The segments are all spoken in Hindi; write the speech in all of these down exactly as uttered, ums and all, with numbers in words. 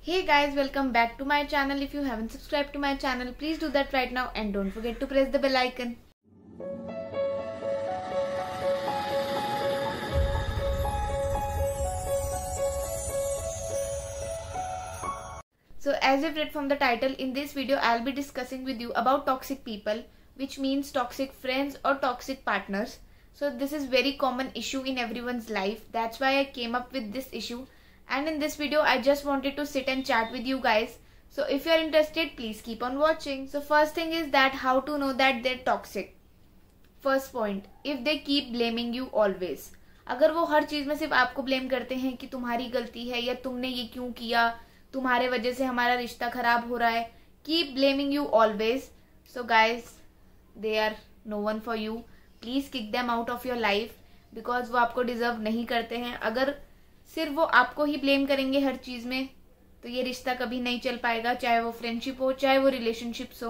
Hey guys, welcome back to my channel. If you haven't subscribed to my channel, please do that right now and don't forget to press the bell icon. So as you've read from the title, in this video I'll be discussing with you about toxic people, which means toxic friends or toxic partners. So this is very common issue in everyone's life. That's why I came up with this issue. And in this video, I just wanted to sit and chat with you guys. So if you are interested, please keep on watching. So first thing is that how to know that they're toxic. First point, if they keep blaming you always. अगर वो हर चीज में सिर्फ आपको ब्लेम करते हैं कि तुम्हारी गलती है या तुमने ये क्यों किया, तुम्हारे वजह से हमारा रिश्ता खराब हो रहा है, keep blaming you always. So guys, they are no one for you. Please kick them out of your life because वो आपको डिजर्व नहीं करते हैं. अगर सिर्फ वो आपको ही ब्लेम करेंगे हर चीज में तो ये रिश्ता कभी नहीं चल पाएगा, चाहे वो फ्रेंडशिप हो चाहे वो रिलेशनशिप्स हो.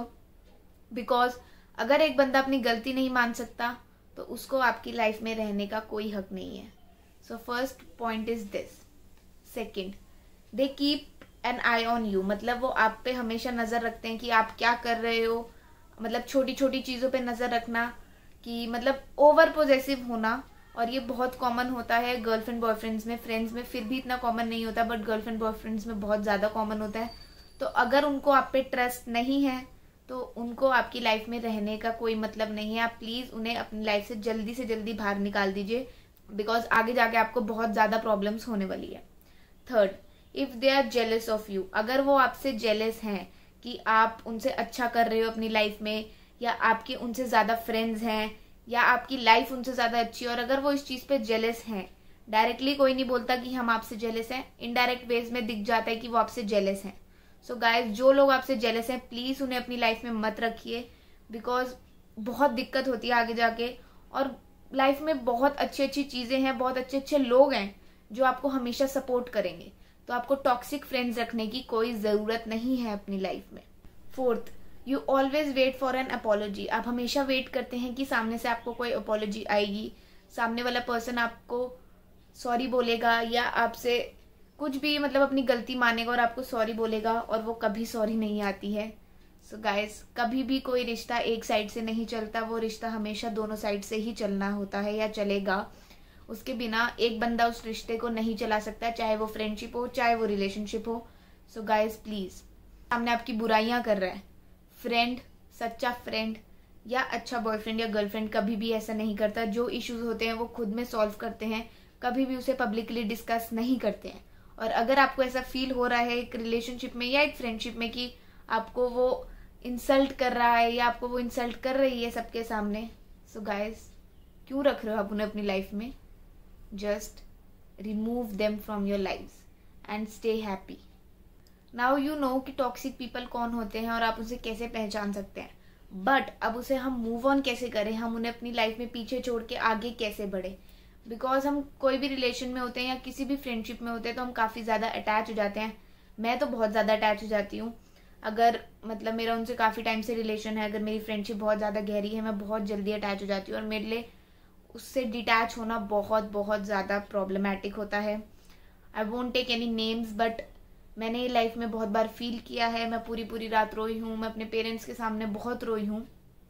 बिकॉज अगर एक बंदा अपनी गलती नहीं मान सकता तो उसको आपकी लाइफ में रहने का कोई हक नहीं है. So first point is this. Second, they keep an eye on you. मतलब वो आप पे हमेशा नजर रखते हैं कि आप क्या कर रहे हो. मतलब छोटी छोटी चीजों पे नजर रखना, कि मतलब ओवर पोजेसिव होना. और ये बहुत कॉमन होता है गर्लफ्रेंड बॉयफ्रेंड्स में. फ्रेंड्स में फिर भी इतना कॉमन नहीं होता, बट गर्लफ्रेंड बॉयफ्रेंड्स में बहुत ज्यादा कॉमन होता है. तो अगर उनको आप पे ट्रस्ट नहीं है तो उनको आपकी लाइफ में रहने का कोई मतलब नहीं है. आप प्लीज उन्हें अपनी लाइफ से जल्दी से जल्दी बाहर निकाल दीजिए, बिकॉज आगे जाके आपको बहुत ज्यादा प्रॉब्लम्स होने वाली है. Third, if they are jealous of you. अगर वो आपसे जेलस हैं कि आप उनसे अच्छा कर रहे हो अपनी लाइफ में, या आपके उनसे ज्यादा फ्रेंड्स हैं, या आपकी लाइफ उनसे ज्यादा अच्छी है, और अगर वो इस चीज पे जेलस हैं, डायरेक्टली कोई नहीं बोलता कि हम आपसे जेलस हैं, इनडायरेक्ट वेज में दिख जाता है कि वो आपसे जेलस हैं. सो गाइस, जो लोग आपसे जेलस हैं प्लीज उन्हें अपनी लाइफ में मत रखिए, बिकॉज बहुत दिक्कत होती है आगे जाके. और लाइफ में बहुत अच्छी अच्छी चीजें हैं, बहुत अच्छे अच्छे लोग हैं जो आपको हमेशा सपोर्ट करेंगे. तो आपको टॉक्सिक फ्रेंड्स रखने की कोई जरूरत नहीं है अपनी लाइफ में. Fourth, you always wait for an apology. आप हमेशा वेट करते हैं कि सामने से आपको कोई अपॉलॉजी आएगी, सामने वाला पर्सन आपको सॉरी बोलेगा या आपसे कुछ भी मतलब अपनी गलती मानेगा और आपको सॉरी बोलेगा, और वो कभी सॉरी नहीं आती है. सो so गाइस, कभी भी कोई रिश्ता एक साइड से नहीं चलता. वो रिश्ता हमेशा दोनों साइड से ही चलना होता है या चलेगा. उसके बिना एक बंदा उस रिश्ते को नहीं चला सकता, चाहे वो फ्रेंडशिप हो चाहे वो रिलेशनशिप हो. सो गाइस प्लीज, सामने आपकी बुराइयां कर रहा है, फ्रेंड, सच्चा फ्रेंड या अच्छा बॉयफ्रेंड या गर्लफ्रेंड कभी भी ऐसा नहीं करता. जो इश्यूज होते हैं वो खुद में सॉल्व करते हैं, कभी भी उसे पब्लिकली डिस्कस नहीं करते हैं. और अगर आपको ऐसा फील हो रहा है एक रिलेशनशिप में या एक फ्रेंडशिप में कि आपको वो इंसल्ट कर रहा है या आपको वो इंसल्ट कर रही है सबके सामने, सो गाइस, क्यों रख रहे हो आप उन्हें अपनी लाइफ में? Just remove them from your life and stay happy. Now you know कि टॉक्सिक पीपल कौन होते हैं और आप उसे कैसे पहचान सकते हैं. बट अब उसे हम मूव ऑन कैसे करें, हम उन्हें अपनी लाइफ में पीछे छोड़ के आगे कैसे बढ़े. बिकॉज हम कोई भी रिलेशन में होते हैं या किसी भी फ्रेंडशिप में होते हैं तो हम काफी ज्यादा अटैच हो जाते हैं. मैं तो बहुत ज्यादा अटैच हो जाती हूँ. अगर मतलब मेरा उनसे काफी टाइम से रिलेशन है, अगर मेरी फ्रेंडशिप बहुत ज्यादा गहरी है, मैं बहुत जल्दी अटैच हो जाती हूँ. और मेरे लिए उससे डिटैच होना बहुत बहुत ज्यादा प्रॉब्लमैटिक होता है. I won't take any names, but मैंने ये लाइफ में बहुत बार फील किया है. मैं पूरी पूरी रात रोई हूँ, मैं अपने पेरेंट्स के सामने बहुत रोई हूँ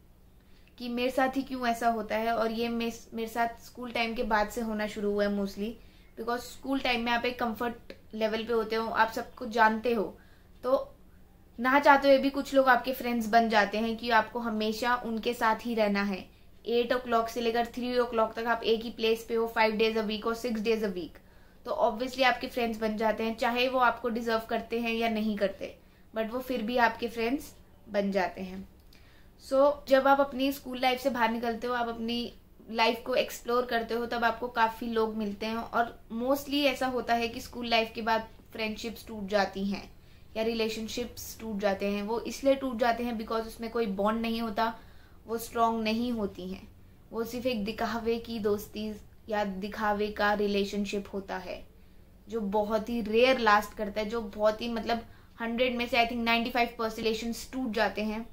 कि मेरे साथ ही क्यों ऐसा होता है. और ये मेरे साथ स्कूल टाइम के बाद से होना शुरू हुआ है मोस्टली, बिकॉज स्कूल टाइम में आप एक कंफर्ट लेवल पे होते हो, आप सबको जानते हो, तो ना चाहते हुए भी कुछ लोग आपके फ्रेंड्स बन जाते हैं कि आपको हमेशा उनके साथ ही रहना है. एट ओ क्लॉक से लेकर थ्री ओ क्लॉक तक आप एक ही प्लेस पे हो, फाइव डेज अ वीक और सिक्स डेज अ वीक. तो ऑब्वियसली आपके फ्रेंड्स बन जाते हैं, चाहे वो आपको डिजर्व करते हैं या नहीं करते, बट वो फिर भी आपके फ्रेंड्स बन जाते हैं. सो so, जब आप अपनी स्कूल लाइफ से बाहर निकलते हो, आप अपनी लाइफ को एक्सप्लोर करते हो, तब आपको काफी लोग मिलते हैं. और मोस्टली ऐसा होता है कि स्कूल लाइफ के बाद फ्रेंडशिप्स टूट जाती हैं या रिलेशनशिप्स टूट जाते हैं. वो इसलिए टूट जाते हैं बिकॉज उसमें कोई बॉन्ड नहीं होता, वो स्ट्रांग नहीं होती हैं. वो सिर्फ एक दिखावे की दोस्ती या दिखावे का रिलेशनशिप होता है जो बहुत ही रेयर लास्ट करता है, जो बहुत ही मतलब हंड्रेड में से I think ninety five percent relations टूट जाते हैं.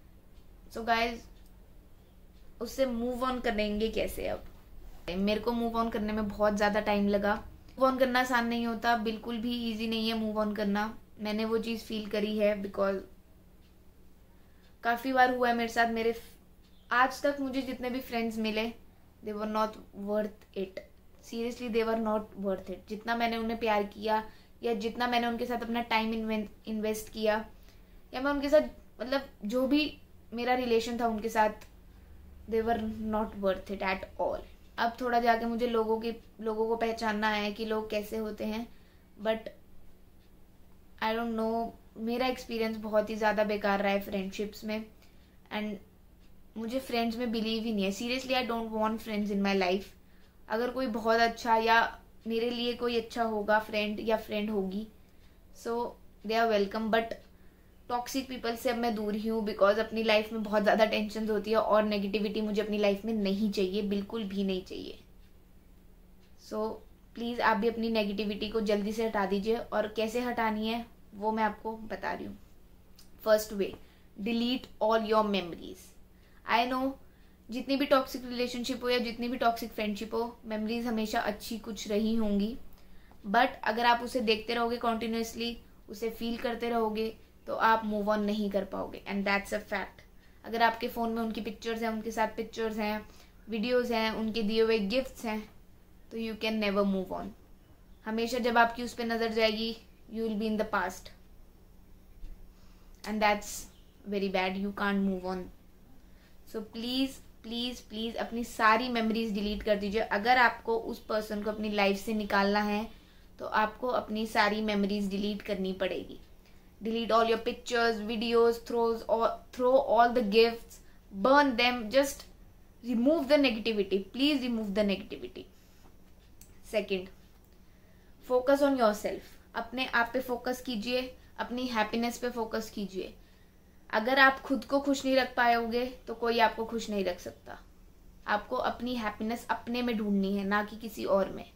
सो गाइज, उससे मूव ऑन करेंगे कैसे? अब मेरे को मूव ऑन करने में बहुत ज्यादा टाइम लगा. मूव ऑन करना आसान नहीं होता, बिल्कुल भी इजी नहीं है मूव ऑन करना. मैंने वो चीज़ फील करी है, बिकॉज काफ़ी बार हुआ है मेरे साथ। मेरे आज तक मुझे जितने भी फ्रेंड्स मिले, they were not worth it. Seriously they were not worth it. जितना मैंने उन्हें प्यार किया या जितना मैंने उनके साथ अपना टाइम इन्वेस्ट किया, या मैं उनके साथ मतलब जो भी मेरा रिलेशन था उनके साथ, they were not worth it at all. अब थोड़ा जाके मुझे लोगों की लोगों को पहचानना है कि लोग कैसे होते हैं, बट आई डोंट नो, मेरा एक्सपीरियंस बहुत ही ज़्यादा बेकार रहा है फ्रेंडशिप्स में, एंड मुझे फ्रेंड्स में बिलीव ही नहीं है। Seriously I don't want friends in my life. अगर कोई बहुत अच्छा या मेरे लिए कोई अच्छा होगा फ्रेंड या फ्रेंड होगी, so they are welcome, but toxic people से अब मैं दूर ही हूँ, बिकॉज अपनी लाइफ में बहुत ज़्यादा टेंशन होती है और नेगेटिविटी मुझे अपनी लाइफ में नहीं चाहिए, बिल्कुल भी नहीं चाहिए। सो प्लीज़ आप भी अपनी नेगेटिविटी को जल्दी से हटा दीजिए, और कैसे हटानी है वो मैं आपको बता रही हूँ। First way, delete all your memories. I know जितनी भी टॉक्सिक रिलेशनशिप हो या जितनी भी टॉक्सिक फ्रेंडशिप हो, मेमोरीज हमेशा अच्छी कुछ रही होंगी, बट अगर आप उसे देखते रहोगे कॉन्टिन्यूसली, उसे फील करते रहोगे, तो आप मूव ऑन नहीं कर पाओगे, एंड दैट्स अ फैक्ट। अगर आपके फ़ोन में उनकी पिक्चर्स हैं, उनके साथ पिक्चर्स हैं, वीडियोस हैं, उनके दिए हुए गिफ्ट्स हैं, तो you can never move on. हमेशा जब आपकी उस पर नज़र जाएगी, you will be in the past, and that's very bad. You can't move on. So please please please अपनी सारी मेमोरीज डिलीट कर दीजिए। अगर आपको उस पर्सन को अपनी लाइफ से निकालना है, तो आपको अपनी सारी मेमोरीज डिलीट करनी पड़ेगी। Delete all your pictures, videos, throws or throw all the gifts, burn them, just remove the negativity. Please remove the negativity. Second, focus on yourself. अपने आप पे फोकस कीजिए, अपनी हैप्पीनेस पे फोकस कीजिए। अगर आप खुद को खुश नहीं रख पाओगे तो कोई आपको खुश नहीं रख सकता। आपको अपनी हैप्पीनेस अपने में ढूंढनी है, ना कि किसी और में।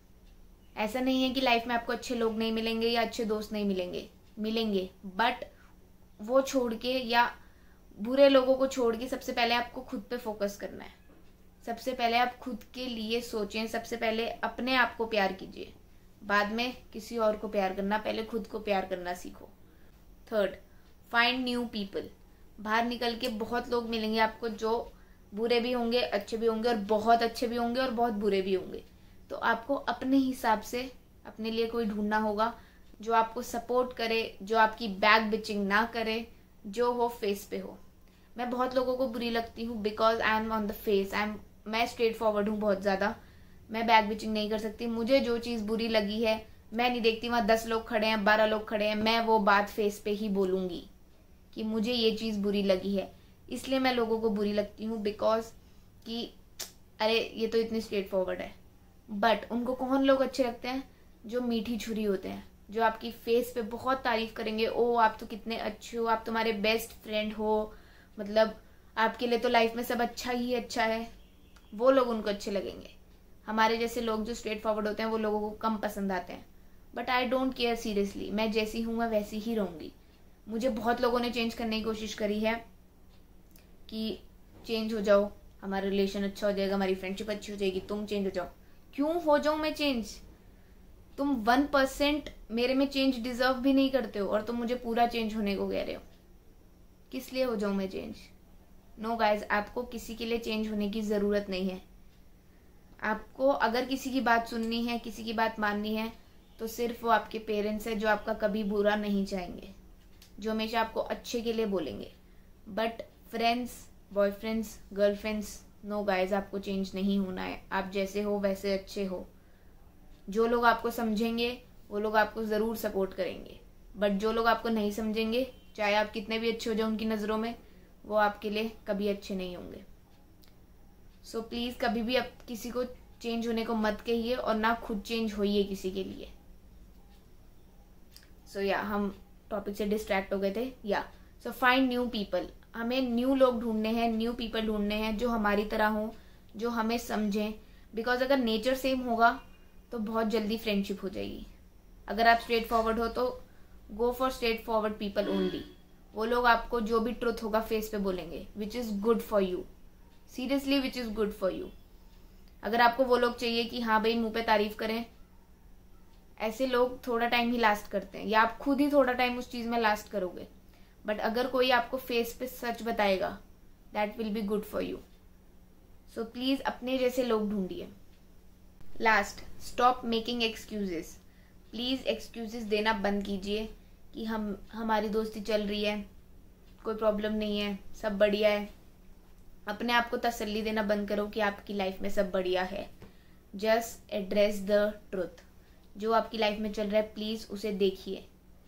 ऐसा नहीं है कि लाइफ में आपको अच्छे लोग नहीं मिलेंगे या अच्छे दोस्त नहीं मिलेंगे, मिलेंगे, बट वो छोड़ के या बुरे लोगों को छोड़ के सबसे पहले आपको खुद पे फोकस करना है। सबसे पहले आप खुद के लिए सोचें, सबसे पहले अपने आप को प्यार कीजिए, बाद में किसी और को प्यार करना, पहले खुद को प्यार करना सीखो। Third, find new people. बाहर निकल के बहुत लोग मिलेंगे आपको, जो बुरे भी होंगे, अच्छे भी होंगे, और बहुत अच्छे भी होंगे और बहुत बुरे भी होंगे। तो आपको अपने हिसाब से अपने लिए कोई ढूंढना होगा जो आपको सपोर्ट करे, जो आपकी बैक बिचिंग ना करे, जो हो फेस पे हो। मैं बहुत लोगों को बुरी लगती हूँ because I am on the face. I am मैं स्ट्रेट फॉरवर्ड हूँ बहुत ज़्यादा। मैं बैक बिचिंग नहीं कर सकती। मुझे जो चीज़ बुरी लगी है, मैं नहीं देखती वहाँ दस लोग खड़े हैं, बारह लोग खड़े हैं, मैं वो बात फेस पे ही बोलूँगी कि मुझे ये चीज़ बुरी लगी है। इसलिए मैं लोगों को बुरी लगती हूँ, बिकॉज कि अरे ये तो इतनी स्ट्रेट फॉरवर्ड है। बट उनको कौन लोग अच्छे लगते हैं? जो मीठी छुरी होते हैं, जो आपकी फेस पे बहुत तारीफ करेंगे, ओ आप तो कितने अच्छे हो, आप तुम्हारे बेस्ट फ्रेंड हो, मतलब आपके लिए तो लाइफ में सब अच्छा ही अच्छा है। वो लोग उनको अच्छे लगेंगे। हमारे जैसे लोग जो स्ट्रेट फॉरवर्ड होते हैं वो लोगों को कम पसंद आते हैं। But I don't care, seriously. मैं जैसी हूँ मैं वैसी ही रहूँगी। मुझे बहुत लोगों ने चेंज करने की कोशिश करी है कि चेंज हो जाओ, हमारा रिलेशन अच्छा हो जाएगा, हमारी फ्रेंडशिप अच्छी हो जाएगी, तुम चेंज हो जाओ। क्यों हो जाऊँ मैं चेंज? तुम वन परसेंट मेरे में चेंज डिजर्व भी नहीं करते हो और तुम मुझे पूरा चेंज होने को कह रहे हो। किस लिए हो जाऊं मैं चेंज? नो गाइज, आपको किसी के लिए चेंज होने की ज़रूरत नहीं है। आपको अगर किसी की बात सुननी है, किसी की बात माननी है, तो सिर्फ वो आपके पेरेंट्स है जो आपका कभी बुरा नहीं चाहेंगे, जो हमेशा आपको अच्छे के लिए बोलेंगे। But friends, boyfriends, girlfriends, no guys, आपको चेंज नहीं होना है। आप जैसे हो वैसे अच्छे हो। जो लोग आपको समझेंगे वो लोग आपको ज़रूर सपोर्ट करेंगे, बट जो लोग आपको नहीं समझेंगे, चाहे आप कितने भी अच्छे हो जाओ उनकी नज़रों में, वो आपके लिए कभी अच्छे नहीं होंगे। सो so, प्लीज़ कभी भी आप किसी को चेंज होने को मत कहिए और ना खुद चेंज होइए किसी के लिए। सो so, या yeah, हम टॉपिक से डिस्ट्रैक्ट हो गए थे। या सो फाइंड न्यू पीपल। हमें न्यू लोग ढूंढने हैं, न्यू पीपल ढूंढने हैं जो हमारी तरह हों, जो हमें समझें। बिकॉज अगर नेचर सेम होगा तो बहुत जल्दी फ्रेंडशिप हो जाएगी। अगर आप स्ट्रेट फॉरवर्ड हो तो go for straightforward people only. वो लोग आपको जो भी ट्रुथ होगा फेस पे बोलेंगे, which is good for you. Seriously, which is good for you. अगर आपको वो लोग चाहिए कि हाँ भाई मुंह पे तारीफ करें, ऐसे लोग थोड़ा टाइम ही लास्ट करते हैं, या आप खुद ही थोड़ा टाइम उस चीज में लास्ट करोगे, बट अगर कोई आपको फेस पे सच बताएगा that will be good for you. So please अपने जैसे लोग ढूंढिए। Last, stop making excuses. Please excuses देना बंद कीजिए कि हम हमारी दोस्ती चल रही है, कोई प्रॉब्लम नहीं है, सब बढ़िया है। अपने आप को तसल्ली देना बंद करो कि आपकी लाइफ में सब बढ़िया है। Just address the truth. जो आपकी लाइफ में चल रहा है प्लीज उसे देखिए,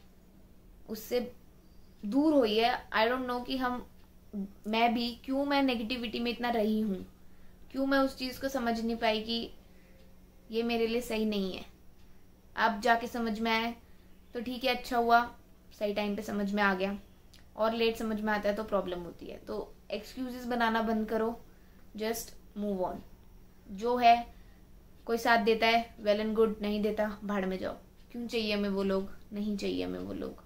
उससे दूर होइए। आई डोंट नो कि हम मैं भी क्यों मैं नेगेटिविटी में इतना रही हूं, क्यों मैं उस चीज को समझ नहीं पाई कि ये मेरे लिए सही नहीं है। अब जाके समझ में आए तो ठीक है, अच्छा हुआ सही टाइम पे समझ में आ गया, और लेट समझ में आता है तो प्रॉब्लम होती है। तो एक्सक्यूजेस बनाना बंद करो, जस्ट मूव ऑन। जो है, कोई साथ देता है वेल एंड गुड, नहीं देता भाड़ में जाओ। क्यों चाहिए हमें वो लोग, नहीं चाहिए हमें वो लोग।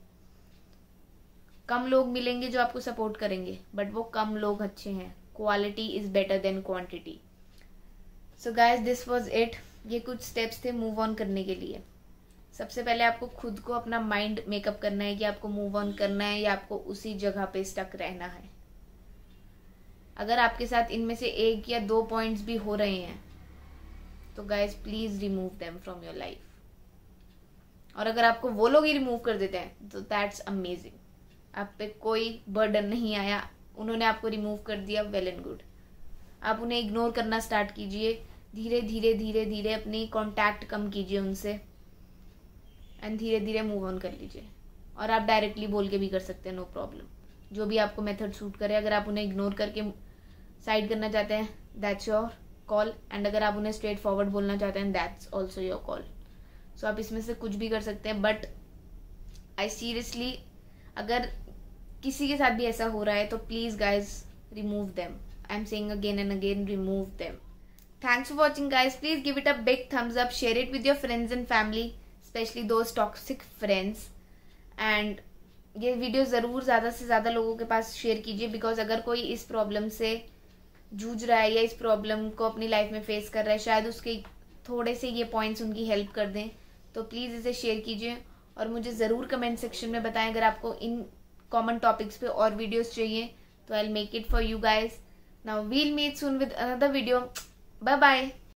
कम लोग मिलेंगे जो आपको सपोर्ट करेंगे, बट वो कम लोग अच्छे हैं। Quality is better than quantity. So guys, this was it. ये कुछ स्टेप्स थे मूव ऑन करने के लिए। सबसे पहले आपको खुद को अपना माइंड मेकअप करना है कि आपको मूव ऑन करना है या आपको उसी जगह पे स्टक रहना है। अगर आपके साथ इनमें से एक या दो पॉइंट्स भी हो रहे हैं तो guys please remove them from your life. और अगर आपको वो लोग ही रिमूव कर देते हैं तो दैट्स अमेजिंग। आप पे कोई बर्डन नहीं आया, उन्होंने आपको रिमूव कर दिया, वेल एंड गुड। आप उन्हें इग्नोर करना स्टार्ट कीजिए। धीरे धीरे धीरे धीरे अपनी कांटेक्ट कम कीजिए उनसे, एंड धीरे धीरे मूव ऑन कर लीजिए। और आप डायरेक्टली बोल के भी कर सकते हैं, नो प्रॉब्लम। जो भी आपको मेथड सूट करे। अगर आप उन्हें इग्नोर करके साइड करना चाहते हैं दैट्स योर कॉल, एंड अगर आप उन्हें स्ट्रेट फॉरवर्ड बोलना चाहते हैं that's also your call. So आप इसमें से कुछ भी कर सकते हैं, बट आई सीरियसली, अगर किसी के साथ भी ऐसा हो रहा है तो please guys remove them. I am saying again and again, remove them. Thanks for watching guys. Please give it a big thumbs up, share it with your friends and family, specially those toxic friends. And ये वीडियो जरूर ज्यादा से ज्यादा लोगों के पास शेयर कीजिए, बिकॉज अगर कोई इस प्रॉब्लम से जूझ रहा है या इस प्रॉब्लम को अपनी लाइफ में फेस कर रहा है, शायद उसके थोड़े से ये पॉइंट्स उनकी हेल्प कर दें। तो प्लीज इसे शेयर कीजिए और मुझे जरूर कमेंट सेक्शन में बताएं अगर आपको इन कॉमन टॉपिक्स पे और वीडियोस चाहिए तो I will make it for you guys. Now we'll meet soon with another video. Bye bye.